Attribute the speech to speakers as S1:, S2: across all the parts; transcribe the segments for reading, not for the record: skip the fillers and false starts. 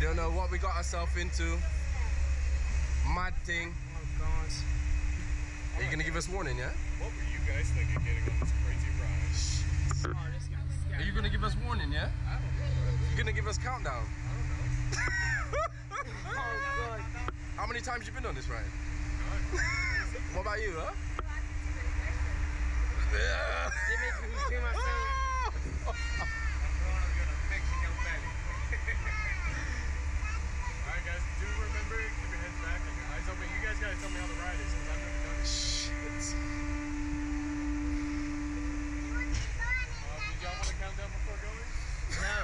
S1: You don't know what we got ourselves into. Mad thing.
S2: Oh God.
S1: Are you gonna give us warning, yeah?
S3: What were you guys thinking getting on this crazy ride?
S2: Oh, this guy's scary.
S1: Are you gonna give us warning, yeah?
S3: I don't know.
S1: You're gonna give us countdown.
S3: I don't know.
S2: Oh God.
S1: How many times you been on this ride? What about you, huh?
S2: They make me feel my face.
S3: I'm gonna fix your belly. Alright guys, do remember, keep your heads back and your eyes open. You guys gotta tell me how the ride is, because I've never done it.
S1: Shit.
S3: Did y'all want to count down before going?
S2: No.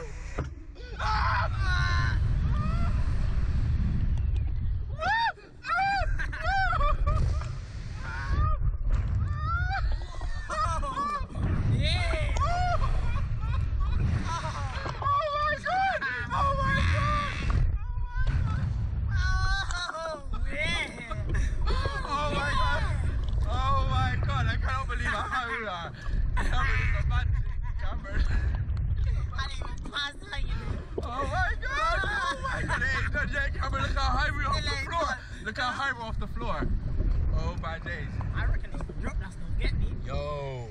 S1: Look how high we're off the floor. Oh my days.
S2: I reckon it's the drop that's gonna get me.
S1: Yo.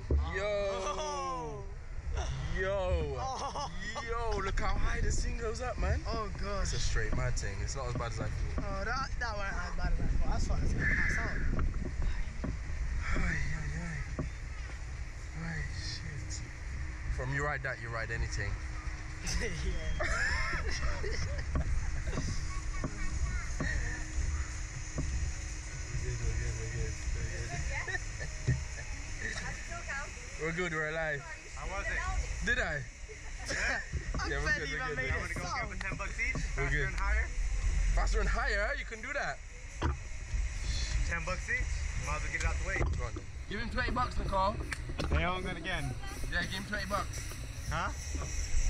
S1: Yo, look how high this thing goes up, man.
S2: Oh God.
S1: It's a straight mad thing. It's not as bad as I thought.
S2: Oh, that wasn't as bad as I thought. That's why it's gonna pass out.
S1: Ay, shit. From you ride that, you ride anything.
S2: Yeah.
S1: We're good, we're alive.
S3: How was it?
S1: Did I? Yeah, we're good,
S2: even
S1: we're
S2: made
S1: good.
S3: I'm gonna go give them 10 bucks each.
S1: We're
S3: Faster
S1: good.
S3: and higher.
S1: Faster and higher, you can do that.
S3: 10 bucks each. Might as well get it out the way.
S1: Go on then. Give him $20, Nicole.
S3: Hey, I'm going again.
S1: Yeah, give him $20.
S3: Huh?